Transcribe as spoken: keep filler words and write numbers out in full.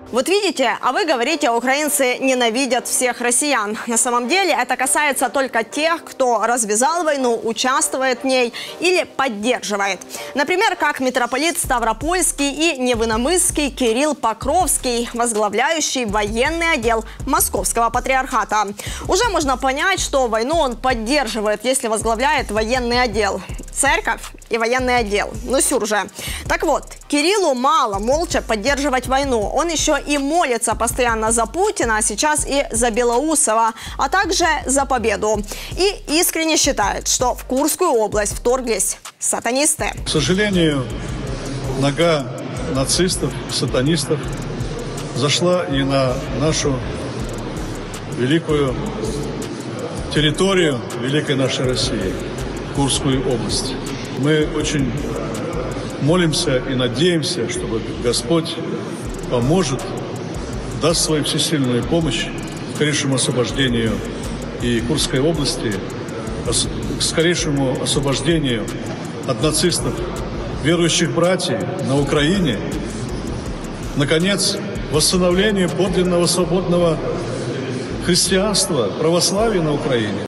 Вот видите, а вы говорите, украинцы ненавидят всех россиян. На самом деле это касается только тех, кто развязал войну, участвует в ней или поддерживает. Например, как митрополит Ставропольский и Невиномысский Кирилл Покровский, возглавляющий военный отдел Московского патриархата. Уже можно понять, что войну он поддерживает, если возглавляет военный отдел. Церковь и военный отдел. Ну сюр же. Так вот, Кириллу мало молча поддерживать войну. Он еще и молится постоянно за Путина, а сейчас и за Белоусова, а также за победу. И искренне считает, что в Курскую область вторглись сатанисты. К сожалению, нога нацистов, сатанистов зашла и на нашу великую территорию великой нашей России, Курскую область. Мы очень молимся и надеемся, чтобы Господь поможет, даст свою всесильную помощь к скорейшему освобождению и Курской области, к скорейшему освобождению от нацистов, верующих братьев на Украине, наконец, восстановлению подлинного свободного христианства, православия на Украине.